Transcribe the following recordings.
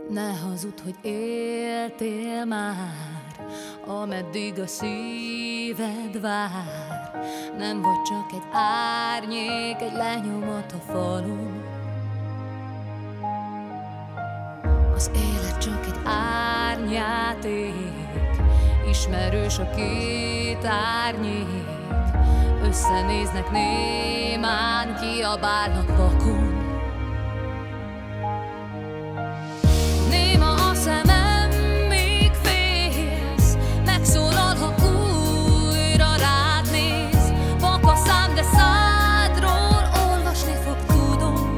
Ne hazudd, hogy éltél már, ameddig a szíved vár. Nem vagy csak egy árnyék, egy lenyomat a falun. Az élet csak egy árnyjáték, ismerős a két árnyék. Összenéznek némán, kiabálnak vakon. Néma a szemem, még félsz, megszólal, ha újra rád néz. Vak a szám, de szádról olvasni fog, tudom.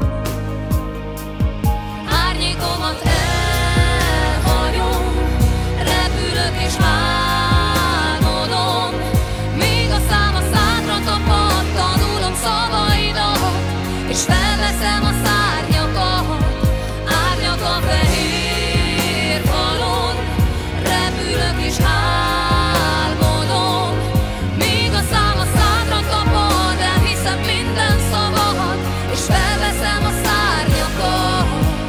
Árnyékomat elhagyom, repülök és álmodom. Míg a szám a szádra tapad, tanulom szavaidat, és felveszem a szárnyakat. Árnyak a fehér falon, repülök és álmodom. Míg a szám a szádra tapad, elhiszem minden szavadat, és felveszem a szárnyakat.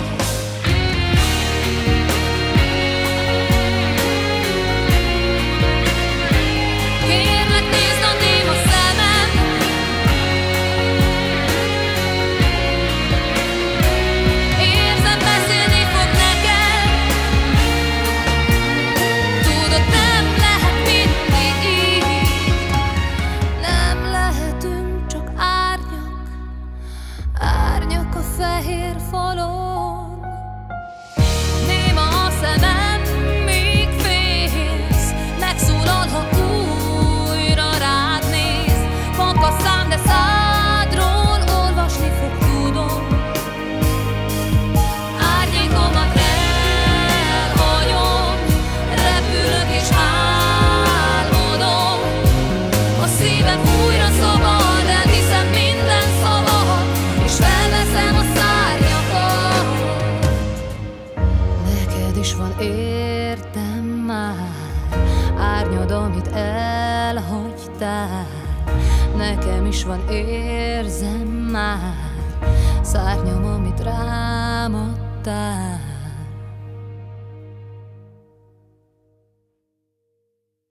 Kérlek, nézd a néma szemem, érzem, beszélni fog neked. Tudod, nem lehet mindig így. Nem lehetünk csak árnyak, árnyak a fehér falon. Néma a szemem, még félsz, megszólal, ha újra rád néz. Vak a szám, de szádról olvasni fog, tudom. Árnyékomat elhagyom, repülök és álmodom. A szívem újra szabad, elhiszem minden szavadat, és felveszem a szárnyakat. Neked is van értem már, árnyad, amit elhagytál. Nekem is van érzem már, szárnyam, amit rám adtál.